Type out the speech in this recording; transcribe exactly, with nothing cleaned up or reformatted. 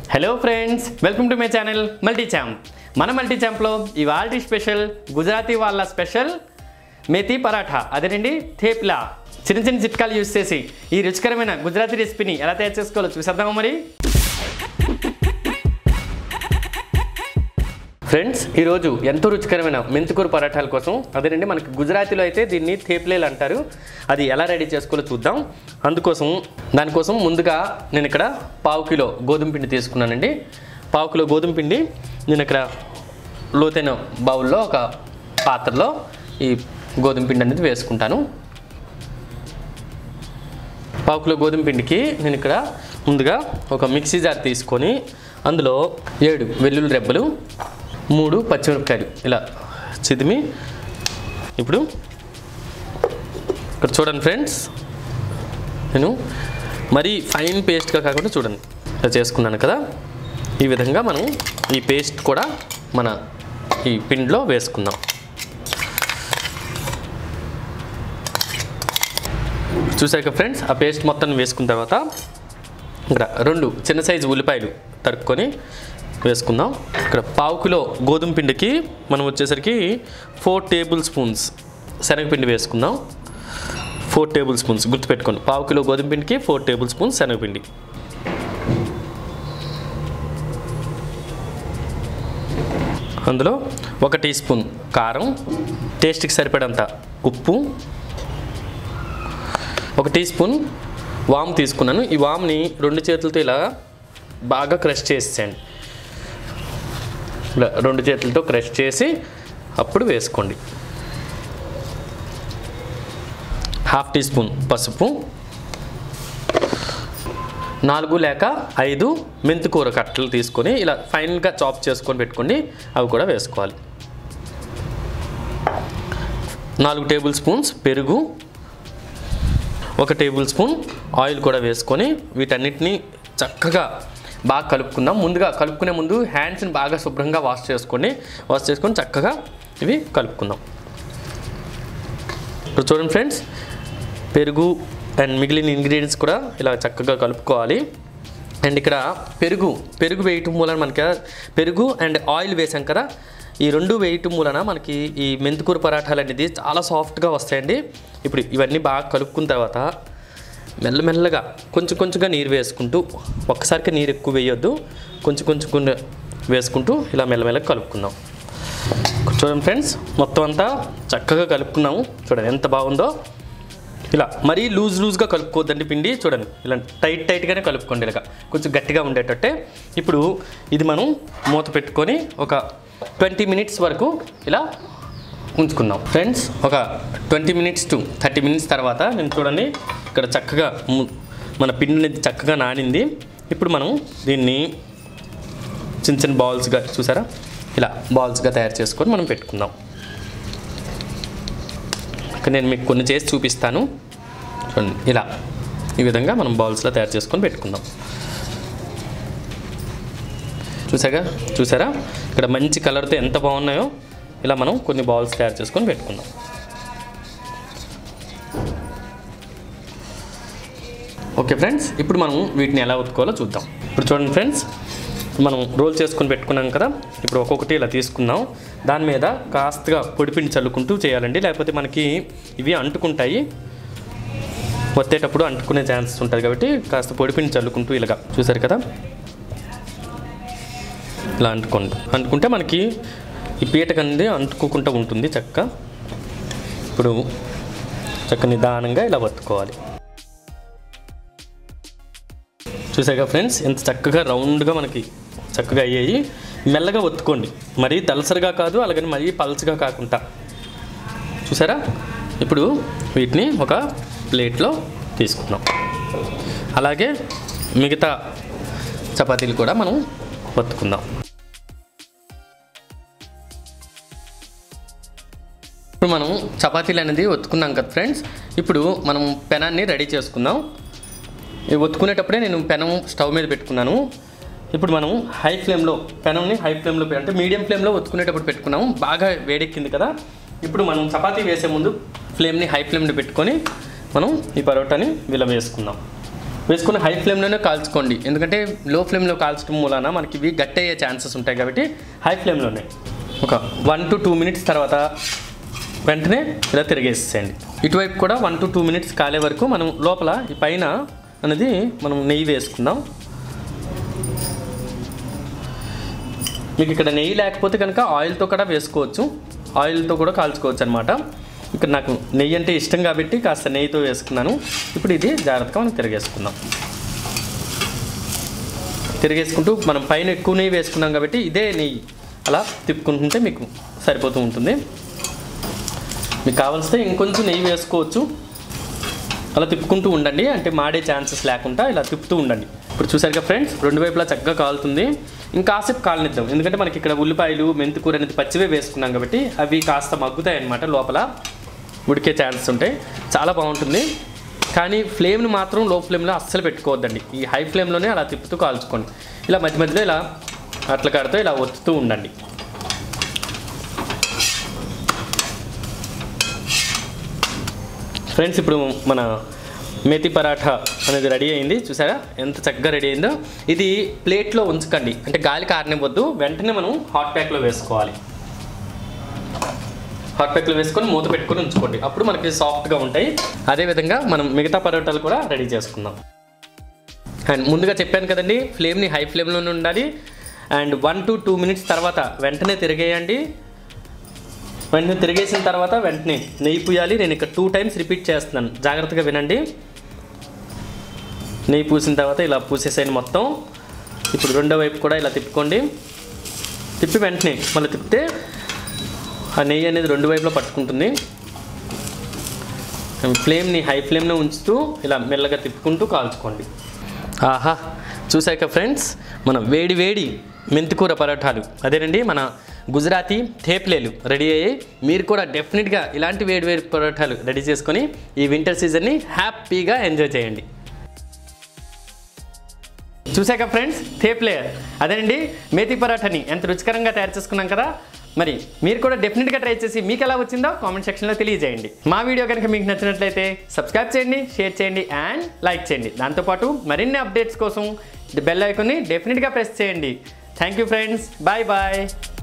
Hello friends, welcome to my channel multi champ. మన multi ఛాంప్లో ఇవాల్టి స్పెషల్ గుజరాతీ వాళ్ళ స్పెషల్ మేతి పరాఠా, అదేనండి థేప్లా. చిన్న చిన్న చిట్కాలు యూజ్ చేసి ఈ రుచికరమైన గుజరాతీ రెసిపీని ఎలా తయారు చేసుకోవాలో చూసేద్దామా మరి. ఫ్రెండ్స్, ఈరోజు ఎంతో రుచికరమైన మెంతికూర పరాఠాల కోసం, అదేనండి మనకి గుజరాతీలో అయితే దీన్ని థేప్లేలు అంటారు, అది ఎలా రెడీ చేసుకోవాలో చూద్దాం. అందుకోసం దానికోసం ముందుగా నేను ఇక్కడ పావు కిలో గోధుమ పిండి తీసుకున్నానండి. పావు కిలో గోధుమ పిండి నేను ఇక్కడ లోతైన బౌల్లో ఒక పాత్రలో ఈ గోధుమ పిండి అనేది వేసుకుంటాను. పావు కిలో గోధుమ పిండికి నేను ఇక్కడ ముందుగా ఒక మిక్సీ జార్ తీసుకొని అందులో ఏడు వెల్లుల్లి రెబ్బలు, మూడు పచ్చిమిరపకాయలు ఇలా చిదిమి, ఇప్పుడు ఇక్కడ చూడండి ఫ్రెండ్స్, నేను మరీ ఫైన్ పేస్ట్గా కాకుండా చూడండి ఇలా చేసుకున్నాను కదా. ఈ విధంగా మనం ఈ పేస్ట్ కూడా మన ఈ పిండిలో వేసుకుందాం. చూసాక ఫ్రెండ్స్, ఆ పేస్ట్ మొత్తం వేసుకున్న తర్వాత ఇక్కడ రెండు చిన్న సైజు ఉల్లిపాయలు తరుక్కొని వేసుకుందాం. ఇక్కడ పావు కిలో గోధుమ పిండికి మనం వచ్చేసరికి ఫోర్ టేబుల్ స్పూన్స్ శనగపిండి వేసుకుందాం. ఫోర్ టేబుల్ స్పూన్స్ గుర్తుపెట్టుకోండి, పావు కిలో గోధుమ పిండికి ఫోర్ టేబుల్ స్పూన్స్ శనగపిండి. అందులో ఒక టీ స్పూన్ కారం, టేస్ట్కి సరిపడంత ఉప్పు, ఒక టీ స్పూన్ వామ్ తీసుకున్నాను. ఈ వామ్ని రెండు చేతులతో ఇలా బాగా క్రష్ చేసేయండి. ఇలా రెండు చేతులతో క్రష్ చేసి అప్పుడు వేసుకోండి. హాఫ్ టీ స్పూన్ పసుపు, నాలుగు లేక ఐదు మెంతికూర కట్టలు తీసుకొని ఇలా ఫైన్గా చాప్ చేసుకొని పెట్టుకోండి, అవి కూడా వేసుకోవాలి. నాలుగు టేబుల్ స్పూన్స్ పెరుగు, ఒక టేబుల్ స్పూన్ ఆయిల్ కూడా వేసుకొని వీటన్నిటిని చక్కగా బాగా కలుపుకుందాం. ముందుగా కలుపుకునే ముందు హ్యాండ్స్ని బాగా శుభ్రంగా వాష్ చేసుకోండి. వాష్ చేసుకొని చక్కగా ఇవి కలుపుకుందాం. ఇప్పుడు చూడండి ఫ్రెండ్స్, పెరుగు అండ్ మిగిలిన ఇంగ్రీడియంట్స్ కూడా ఇలా చక్కగా కలుపుకోవాలి. అండ్ ఇక్కడ పెరుగు పెరుగు వేయటం మూలన మనకి పెరుగు అండ్ ఆయిల్ వేసాం కదా, ఈ రెండు వేయటం మూలన మనకి ఈ మెంతికూర పరాఠాలు అనేది చాలా సాఫ్ట్గా వస్తాయండి. ఇప్పుడు ఇవన్నీ బాగా కలుపుకున్న తర్వాత మెల్లమెల్లగా కొంచెం కొంచెంగా నీరు వేసుకుంటూ, ఒక్కసారికి నీరు ఎక్కువ వేయొద్దు, కొంచెం కొంచెం వేసుకుంటూ ఇలా మెల్లమెల్లగా కలుపుకుందాం. చూడండి ఫ్రెండ్స్, మొత్తం అంతా చక్కగా కలుపుకున్నాము. చూడండి ఎంత బాగుందో. ఇలా మరీ లూజ్ లూజ్గా కలుపుకోవద్దండి పిండి. చూడండి ఇలా టైట్ టైట్గానే కలుపుకోండి, ఇలాగా కొంచెం గట్టిగా ఉండేటట్టే. ఇప్పుడు ఇది మనం మూత పెట్టుకొని ఒక ట్వంటీ మినిట్స్ వరకు ఇలా ఉంచుకుందాం. ఫ్రెండ్స్, ఒక twenty minutes to thirty minutes తర్వాత నేను చూడండి ఇక్కడ చక్కగా మన పిండి అనేది చక్కగా నానింది. ఇప్పుడు మనం దీన్ని చిన్న చిన్న బాల్స్గా, చూసారా, ఇలా బాల్స్గా తయారు చేసుకొని మనం పెట్టుకుందాం. నేను మీకు కొన్ని చేసి చూపిస్తాను. చూడండి, ఇలా ఈ విధంగా మనం బాల్స్లో తయారు చేసుకొని పెట్టుకుందాం. చూసాగా చూసారా ఇక్కడ మంచి కలర్తో ఎంత బాగున్నాయో. ఇలా మనం కొన్ని బాల్స్ తయారు చేసుకొని పెట్టుకుందాం. ఓకే ఫ్రెండ్స్, ఇప్పుడు మనం వీటిని ఎలా ఉతుకోవాలో చూద్దాం. ఇప్పుడు చూడండి ఫ్రెండ్స్, మనం రోల్ చేసుకొని పెట్టుకున్నాం కదా. ఇప్పుడు ఒక్కొక్కటి ఇలా తీసుకుందాం. దాని మీద కాస్తగా పొడిపిండి చల్లుకుంటూ చేయాలండి, లేకపోతే మనకి ఇవి అంటుకుంటాయి. వచ్చేటప్పుడు అంటుకునే ఛాన్సెస్ ఉంటుంది కాబట్టి కాస్త పొడిపిండి చల్లుకుంటూ ఇలాగా, చూసారు కదా, ఇలా అంటుకోండి. అంటుకుంటే మనకి ఈ పీటకు అనేది అంటుకోకుండా ఉంటుంది చక్కగా. ఇప్పుడు చక్క నిదానంగా ఇలా వత్తుకోవాలి. చూసాక ఫ్రెండ్స్, ఎంత చక్కగా రౌండ్గా మనకి చక్కగా అయ్యాయి. మెల్లగా ఒత్తుకోండి, మరీ దలసరిగా కాదు, అలాగని మరీ పల్చగా కాకుండా. చూసారా, ఇప్పుడు వీటిని ఒక ప్లేట్లో తీసుకుందాం. అలాగే మిగతా చపాతీలు కూడా మనం ఒత్తుకుందాం. ఇప్పుడు మనం చపాతీలు అనేది ఒత్తుకున్నాం కదా ఫ్రెండ్స్. ఇప్పుడు మనం పెనాన్ని రెడీ చేసుకుందాం. ఒత్తుకునేటప్పుడే నేను పెనం స్టవ్ మీద పెట్టుకున్నాను. ఇప్పుడు మనం హై ఫ్లేమ్లో, పెనంని హై ఫ్లేమ్లో అంటే మీడియం ఫ్లేమ్లో ఒత్తుకునేటప్పుడు పెట్టుకున్నాము. బాగా వేడెక్కింది కదా. ఇప్పుడు మనం చపాతీ వేసే ముందు ఫ్లేమ్ని హై ఫ్లేమ్లో పెట్టుకొని మనం ఈ పరోటాని ఇలా వేసుకుందాం. వేసుకుని హై ఫ్లేమ్లోనే కాల్చుకోండి, ఎందుకంటే లో ఫ్లేమ్లో కాల్చడం మూలన మనకి ఇవి గట్టి అయ్యే ఛాన్సెస్ ఉంటాయి కాబట్టి హై ఫ్లేమ్లోనే. ఒక వన్ టు టూ మినిట్స్ తర్వాత వెంటనే ఇలా తిరిగేసేయండి. ఇటువైపు కూడా వన్ టు టూ మినిట్స్ కాలే వరకు మనం లోపల ఈ పైన అనేది మనం నెయ్యి వేసుకుందాం. మీకు ఇక్కడ నెయ్యి లేకపోతే కనుక ఆయిల్తో కూడా వేసుకోవచ్చు, ఆయిల్తో కూడా కాల్చుకోవచ్చు అనమాట. ఇక్కడ నాకు నెయ్యి అంటే ఇష్టం కాబట్టి కాస్త నెయ్యితో వేసుకున్నాను. ఇప్పుడు ఇది జాగ్రత్తగా మనం తిరిగేసుకుందాం. తిరిగేసుకుంటూ మనం పైన ఎక్కువ నెయ్యి వేసుకున్నాం కాబట్టి ఇదే నెయ్యి అలా తిప్పుకుంటుంటే మీకు సరిపోతూ ఉంటుంది. మీకు కావాల్సితే ఇంకొంచెం నెయ్యి వేసుకోవచ్చు. అలా తిప్పుకుంటూ ఉండండి, అంటే మాడే ఛాన్సెస్ లేకుండా ఇలా తిప్పుతూ ఉండండి. ఇప్పుడు చూసారుగా ఫ్రెండ్స్, రెండు వైపులా చక్కగా కాలుతుంది. ఇంకాసేపు కాలనిద్దాం, ఎందుకంటే మనకి ఇక్కడ ఉల్లిపాయలు మెంతికూర అనేది పచ్చివే వేసుకున్నాం కాబట్టి అవి కాస్త మగ్గుతాయి అన్నమాట, లోపల ఉడికే ఛాన్సెస్ ఉంటాయి. చాలా బాగుంటుంది. కానీ ఫ్లేమ్ని మాత్రం లో ఫ్లేమ్లో అస్సలు పెట్టుకోవద్దండి, ఈ హై ఫ్లేమ్లోనే అలా తిప్పుతూ కాల్చుకోండి. ఇలా మధ్య మధ్యలో ఇలా అట్ల కాడుతో ఇలా ఒత్తుతూ ఉండండి. ఫ్రెండ్స్, ఇప్పుడు మన మేతి పరాఠా అనేది రెడీ అయింది. చూసారా ఎంత చక్కగా రెడీ అయిందో. ఇది ప్లేట్లో ఉంచకండి, అంటే గాలి కారనివ్వద్దు, వెంటనే మనం హాట్ ప్యాక్లో వేసుకోవాలి. హాట్ ప్యాక్లో వేసుకొని మూత పెట్టుకొని ఉంచుకోండి, అప్పుడు మనకి సాఫ్ట్గా ఉంటాయి. అదేవిధంగా మనం మిగతా పరోటాలు కూడా రెడీ చేసుకుందాం. అండ్ ముందుగా చెప్పాను కదండి, ఫ్లేమ్ని హై ఫ్లేమ్లోనే ఉండాలి. And one to two minutes తర్వాత వెంటనే తిరిగేయండి. వెంటనే తిరిగేసిన తర్వాత వెంటనే నెయ్యి పూయాలి. నేను ఇక్కడ టూ టైమ్స్ రిపీట్ చేస్తున్నాను, జాగ్రత్తగా వినండి. నెయ్యి పూసిన తర్వాత ఇలా పూసేసాను మొత్తం. ఇప్పుడు రెండో వైపు కూడా ఇలా తిప్పుకోండి. తిప్పి వెంటనే మళ్ళీ తిప్పితే ఆ నెయ్యి అనేది రెండు వైపులో పట్టుకుంటుంది. ఫ్లేమ్ని హై ఫ్లేమ్లో ఉంచుతూ ఇలా మెల్లగా తిప్పుకుంటూ కాల్చుకోండి. ఆహా, చూసాక ఫ్రెండ్స్, మన వేడి వేడి మెంతికూర పరోటాలు, అదేనండి మన గుజరాతీ థేప్లేలు రెడీ అయ్యాయి. మీరు కూడా డెఫినెట్గా ఇలాంటి వేడి వేడి పరోటాలు రెడీ చేసుకొని ఈ వింటర్ సీజన్ని హ్యాపీగా ఎంజాయ్ చేయండి. చూసాక ఫ్రెండ్స్, థేప్లే అదేనండి మేతి పరాఠాని ఎంత రుచికరంగా తయారు చేసుకున్నాం కదా. మరి మీరు కూడా డెఫినెట్గా ట్రై చేసి మీకు ఎలా వచ్చిందో కామెంట్ సెక్షన్లో తెలియజేయండి. మా వీడియో కనుక మీకు నచ్చినట్లయితే సబ్స్క్రైబ్ చేయండి, షేర్ చేయండి అండ్ లైక్ చేయండి. దాంతోపాటు మరిన్ని అప్డేట్స్ కోసం బెల్ ఐకాన్ని డెఫినెట్గా ప్రెస్ చేయండి. Thank you friends, bye bye.